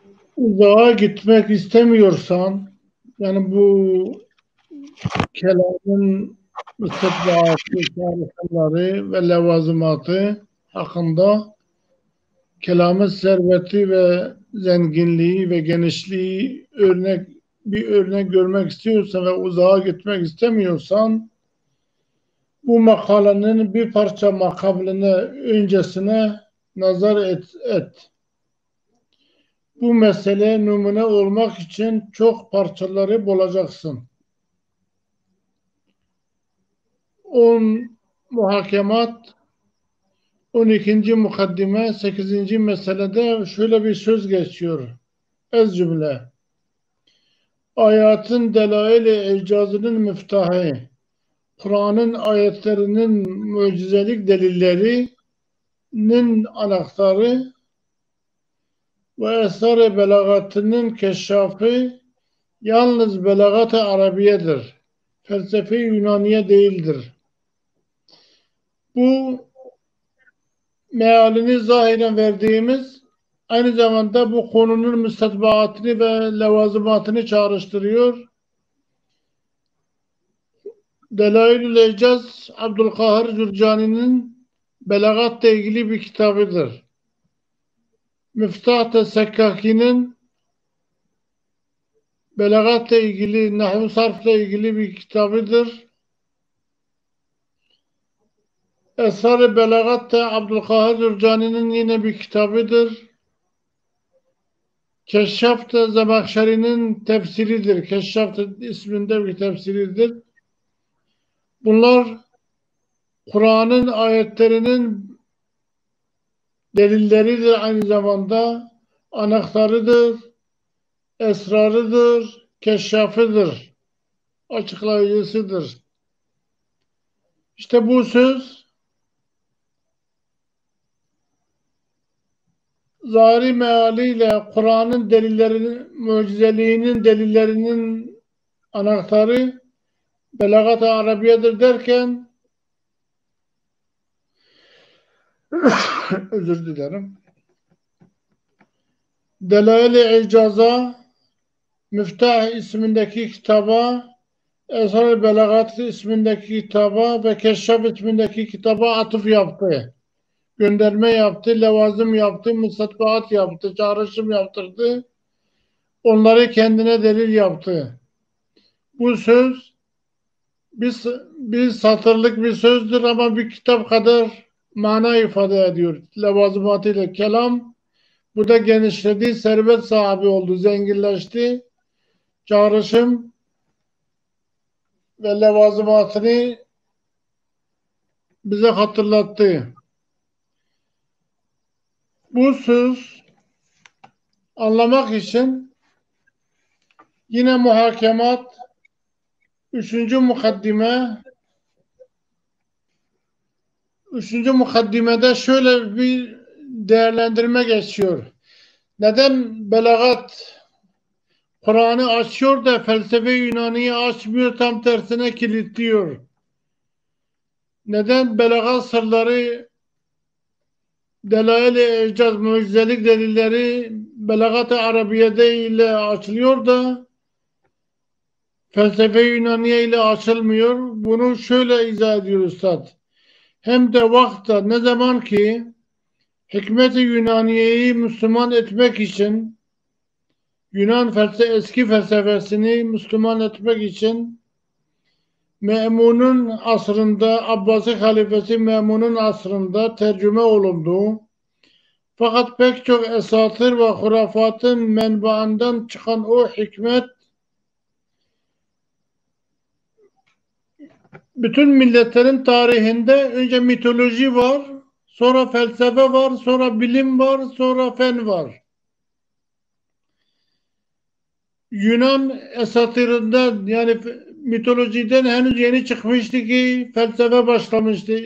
uzağa gitmek istemiyorsan, yani bu kelamın müstebdaatı, tarifleri ve levazımatı hakkında kelamın serveti ve zenginliği ve genişliği bir örnek görmek istiyorsan ve uzağa gitmek istemiyorsan bu makalenin bir parça makabline öncesine nazar et. Bu mesele numune olmak için çok parçaları bulacaksın. 10 muhakemat, 12. mukaddime, 8. meselede şöyle bir söz geçiyor. Ez cümle. Ayatın delail-i icazının müftahı, Kur'an'ın ayetlerinin mucizelik delillerinin anahtarı ve esrar-ı belagatının keşşafı yalnız belagat-ı Arabiyedir. Felsefe Yunaniye değildir. Bu mealini zahiren verdiğimiz aynı zamanda bu konunun müstedbaatını ve levazımatını çağrıştırıyor. Delail-ül İcaz Abdülkahir Cürcani'nin belagatla ilgili bir kitabıdır. Müftah-ı Sekkaki'nin belagatla ilgili, nahvu sarfla ilgili bir kitabıdır. Esrar-ı Belagat da Abdülkahir Cürcani'nin yine bir kitabıdır. Keşşaf da Zemahşeri'nin tefsiridir. Keşşaf da isminde bir tefsiridir. Bunlar Kur'an'ın ayetlerinin delilleridir, aynı zamanda anahtarıdır, esrarıdır, keşşafıdır, açıklayıcısıdır. İşte bu söz zahiri mealiyle Kur'an'ın delillerinin, mucizeliğinin delillerinin anahtarı belagat-ı Arabiye'dir derken özür dilerim. Delail-i İcaza Müftah ismindeki kitaba, Esrar-ı Belagat ismindeki kitaba ve Keşşaf ismindeki kitaba atıf yaptı. Gönderme yaptı, levazım yaptı, müstatbaat yaptı, çağrışım yaptırdı. Onları kendine delil yaptı. Bu söz bir satırlık bir sözdür ama bir kitap kadar mana ifade ediyor. Levazımatıyla kelam bu da genişledi, servet sahibi oldu, zenginleşti. Çağrışım ve levazımatını bize hatırlattı. Bu söz anlamak için yine muhakemat, 3. mukaddimede şöyle bir değerlendirme geçiyor. Neden belagat Kur'an'ı açıyor da felsefe Yunani'yi açmıyor, tam tersine kilitliyor? Neden belagat sırları, delail-i icaz, mucizelik delilleri belagat-ı Arabiye'de ile açılıyor da felsefe Yunaniye ile açılmıyor? Bunu şöyle izah ediyor Üstad. Hem de vakta ne zaman ki hikmet-i Yunaniye'yi Müslüman etmek için, eski felsefesini Müslüman etmek için Me'mun'un asrında, Abbasi halifesi Me'mun'un asrında tercüme olundu. Fakat pek çok esatır ve hurafatın menbaından çıkan o hikmet bütün milletlerin tarihinde önce mitoloji var, sonra felsefe var, sonra bilim var, sonra fen var. Yunan esatirinden, yani mitolojiden henüz yeni çıkmıştı ki felsefe başlamıştı.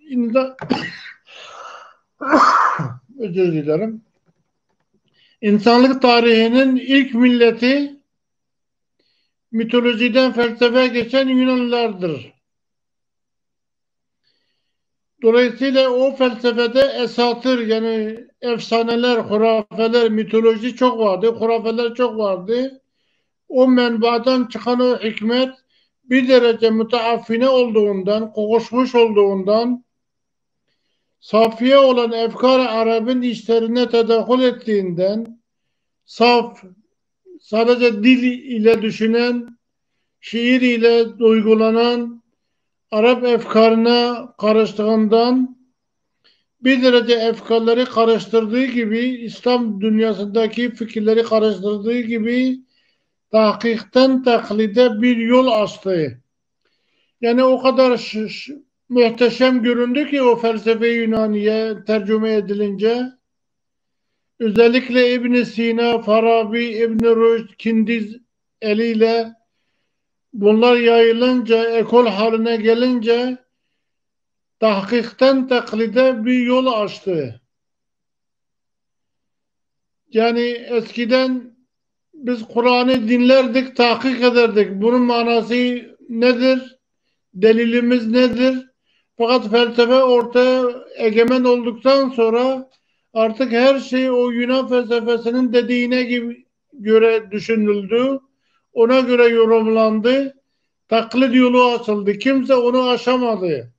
Özür dilerim. İnsanlık tarihinin ilk milleti mitolojiden felsefeye geçen Yunanlılardır. Dolayısıyla o felsefede esatır yani efsaneler, hurafeler, mitoloji çok vardı, hurafeler çok vardı. O menbaadan çıkan o hikmet bir derece müteaffine olduğundan, kokuşmuş olduğundan, safiye olan efkar-ı Arap'ın işlerine tedahül ettiğinden, saf, sadece dil ile düşünen, şiir ile duygulanan, Arap efkarına karıştığından, bir derece efkarları karıştırdığı gibi, İslam dünyasındaki fikirleri karıştırdığı gibi, tahkikten taklide bir yol açtı. Yani o kadar muhteşem göründü ki o felsefe-i Yunaniye tercüme edilince, özellikle İbn Sina, Farabi, İbn Rüşd, Kindiz eliyle bunlar yayılınca, ekol haline gelince tahkikten taklide bir yol açtı. Yani eskiden biz Kur'an'ı dinlerdik, tahkik ederdik. Bunun manası nedir? Delilimiz nedir? Fakat felsefe ortaya egemen olduktan sonra artık her şey o Yunan felsefesinin dediğine gibi göre düşünüldü. Ona göre yorumlandı. Taklit yolu açıldı. Kimse onu aşamadı.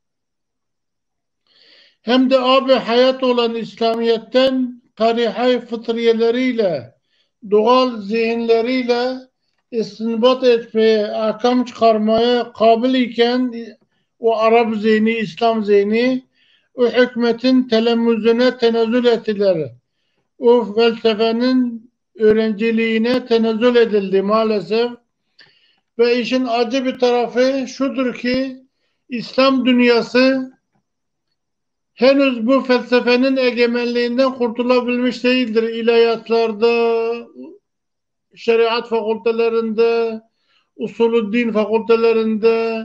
Hem de abi hayat olan İslamiyet'ten tarihi fıtriyeleriyle, doğal zihinleriyle istinbat etmeye, ahkam çıkarmaya kabil iken o Arap zihni, İslam zihni o hükmetin telemmüzüne tenezzül ettiler. O felsefenin öğrenciliğine tenezzül edildi maalesef. Ve işin acı bir tarafı şudur ki İslam dünyası henüz bu felsefenin egemenliğinden kurtulabilmiş değildir. İlahiyatlarda, şeriat fakültelerinde, usulü fakültelerinde,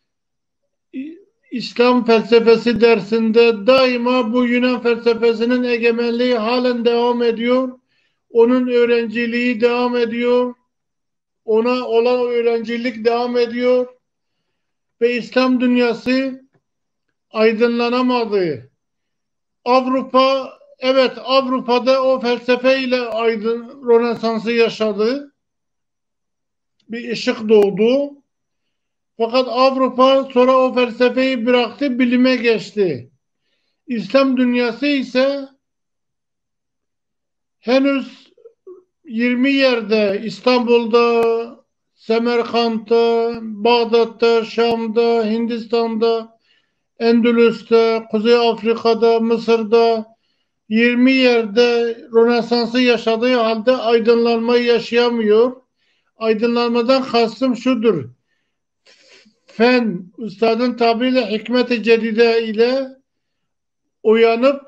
İslam felsefesi dersinde daima bu Yunan felsefesinin egemenliği halen devam ediyor. Onun öğrenciliği devam ediyor. Ona olan öğrencilik devam ediyor. Ve İslam dünyası aydınlanamadı. Avrupa, evet Avrupa'da o felsefeyle Rönesans'ı yaşadı. Bir ışık doğdu. Fakat Avrupa sonra o felsefeyi bıraktı, bilime geçti. İslam dünyası ise henüz 20 yerde İstanbul'da, Semerkant'ta, Bağdat'ta, Şam'da, Hindistan'da, Endülüs'te, Kuzey Afrika'da, Mısır'da 20 yerde Rönesans'ı yaşadığı halde aydınlanmayı yaşayamıyor. Aydınlanmadan kastım şudur. Fen, üstadın tabiriyle hikmet-i cedide ile uyanıp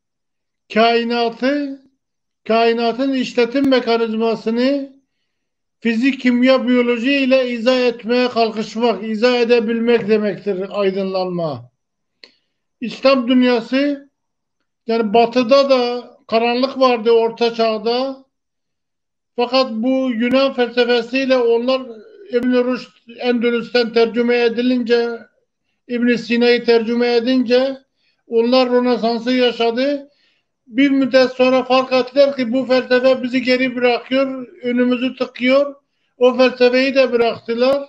kainatın işletim mekanizmasını fizik, kimya, biyoloji ile izah etmeye kalkışmak, izah edebilmek demektir aydınlanma. İslam dünyası yani batıda da karanlık vardı orta çağda. Fakat bu Yunan felsefesiyle onlar İbn-i Rüşd Endülüs'ten tercüme edilince, İbn Sina'yı tercüme edince onlar Rönesans'ı yaşadı. Bir müddet sonra fark ettiler ki bu felsefe bizi geri bırakıyor, önümüzü tıkıyor. O felsefeyi de bıraktılar.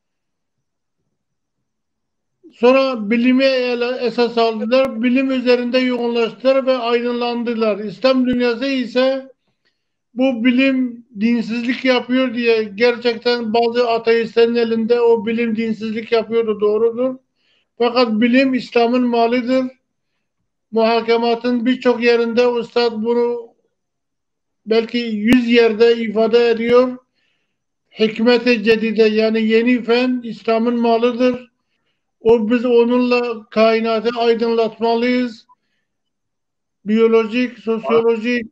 Sonra bilime esas aldılar, bilim üzerinde yoğunlaştılar ve aydınlandılar. İslam dünyası ise bu bilim dinsizlik yapıyor diye gerçekten bazı ateistlerin elinde o bilim dinsizlik yapıyordu, doğrudur. Fakat bilim İslam'ın malıdır. Muhakematın birçok yerinde Üstad bunu belki 100 yerde ifade ediyor. Hikmet-i cedide yani yeni fen İslam'ın malıdır. Biz onunla kainatı aydınlatmalıyız. Biyolojik, sosyolojik.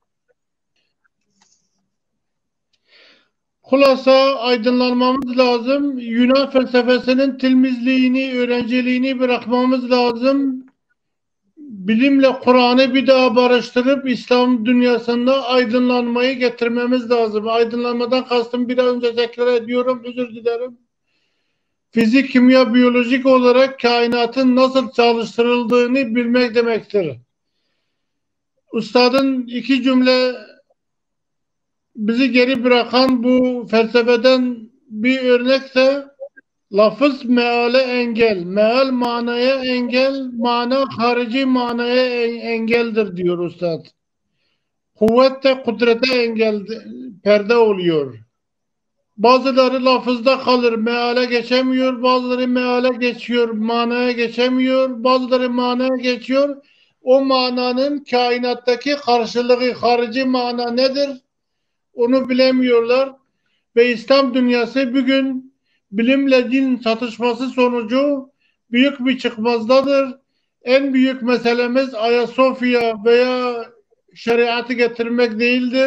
Hulasa aydınlanmamız lazım. Yunan felsefesinin tilmizliğini, öğrenciliğini bırakmamız lazım. Bilimle Kur'an'ı bir daha barıştırıp İslam dünyasında aydınlanmayı getirmemiz lazım. Aydınlanmadan kastım bir an önce tekrar ediyorum, özür dilerim. fizik, kimya, biyolojik olarak kainatın nasıl çalıştırıldığını bilmek demektir. Üstadın iki cümle bizi geri bırakan bu felsefeden bir örnek de lafız meale engel. Meal manaya engel, mana harici manaya engeldir diyor Üstad. Kuvvet de kudrete engel, perde oluyor. Bazıları lafızda kalır, meale geçemiyor. Bazıları meale geçiyor, manaya geçemiyor. Bazıları manaya geçiyor. O mananın kainattaki karşılığı, harici mana nedir? Onu bilemiyorlar. Ve İslam dünyası bugün bilimle din çatışması sonucu büyük bir çıkmazdadır. En büyük meselemiz Ayasofya veya şeriatı getirmek değildir.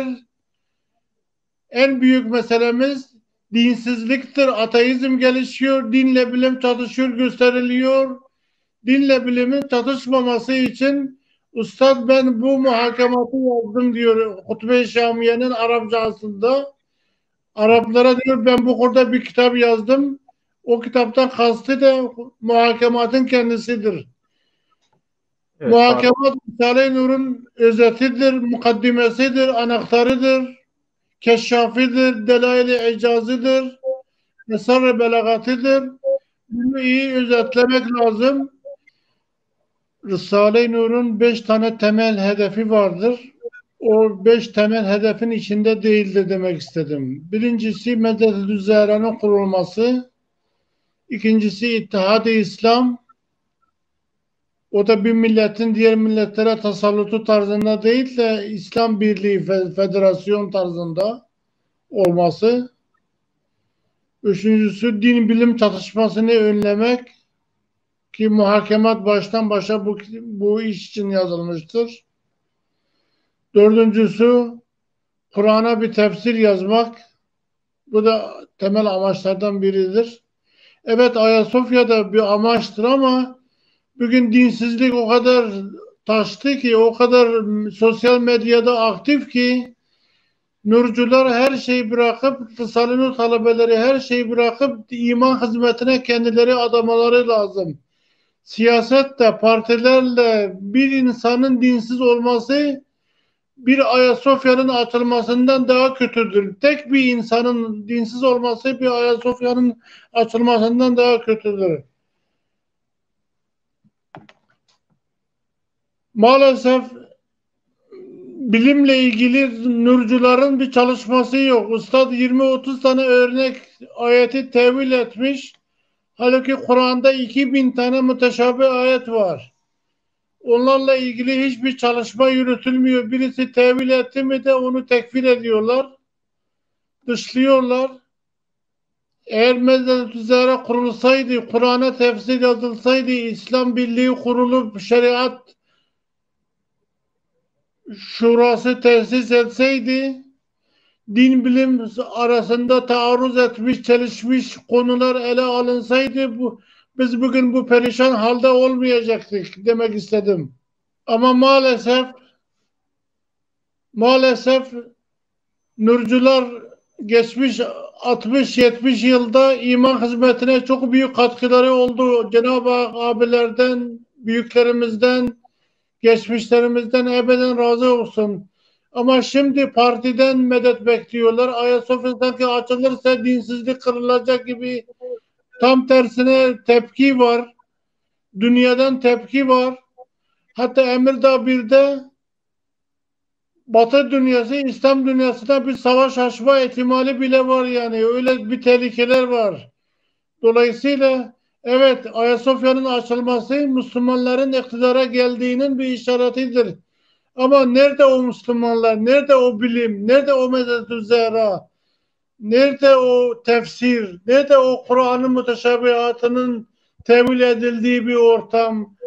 En büyük meselemiz dinsizliktir. Ateizm gelişiyor, dinle bilim çatışıyor, gösteriliyor. Dinle bilimin çatışmaması için Üstad ben bu muhakematı yazdım diyor Hutbe-i Şamiye'nin Arapçasında. Araplara diyor ben bu konuda bir kitap yazdım. O kitaptan kastı da muhakematın kendisidir. Evet, Muhakemat Risale-i Nur'un özetidir, mukaddimesidir, anahtarıdır, keşşafidir, delail-i icazıdır, esrar-ı belagatıdır. Bunu iyi özetlemek lazım. Risale-i Nur'un 5 tane temel hedefi vardır. O 5 temel hedefin içinde değildi demek istedim. Birincisi Medet-i Zehra'nın kurulması. İkincisi İttihad-ı İslam. O da bir milletin diğer milletlere tasallutu tarzında değil de İslam Birliği Federasyon tarzında olması. Üçüncüsü din bilim çatışmasını önlemek ki muhakemat baştan başa bu iş için yazılmıştır. Dördüncüsü Kur'an'a bir tefsir yazmak. Bu da temel amaçlardan biridir. Evet Ayasofya'da bir amaçtır ama bugün dinsizlik o kadar taştı ki, o kadar sosyal medyada aktif ki nurcular her şeyi bırakıp, Risale-i Nur talebeleri her şeyi bırakıp iman hizmetine kendileri adamaları lazım. Siyasette, partilerle bir insanın dinsiz olması bir Ayasofya'nın açılmasından daha kötüdür. Tek bir insanın dinsiz olması bir Ayasofya'nın açılmasından daha kötüdür. Maalesef bilimle ilgili nurcuların bir çalışması yok. Üstad 20-30 tane örnek ayeti tevil etmiş. Halbuki Kur'an'da 2000 tane müteşabih ayet var. Onlarla ilgili hiçbir çalışma yürütülmüyor. Birisi tevil etti mi de onu tekfir ediyorlar. Dışlıyorlar. Eğer Medet-i Zehra kurulsaydı, Kur'an'a tefsir yazılsaydı, İslam Birliği kurulup şeriat şurası tesis etseydi, din bilim arasında taarruz etmiş, çelişmiş konular ele alınsaydı biz bugün bu perişan halde olmayacaktık demek istedim. Ama maalesef nurcular geçmiş 60-70 yılda iman hizmetine çok büyük katkıları oldu. Cenab-ı Hak abilerden, büyüklerimizden, geçmişlerimizden ebeden razı olsun. Ama şimdi partiden medet bekliyorlar. Ayasofya sanki açılırsa dinsizlik kırılacak gibi tam tersine tepki var. Dünyadan tepki var. Hatta Emirdağ 1'de Batı dünyası, İslam dünyasında bir savaş açma ihtimali bile var yani. Öyle bir tehlikeler var. Dolayısıyla evet Ayasofya'nın açılması Müslümanların iktidara geldiğinin bir işaretidir. Ama nerede o Müslümanlar? Nerede o bilim? Nerede o Medet-i Zehra? Nerede o tefsir? Nerede o Kur'an'ın müteşabihatının tevil edildiği bir ortam?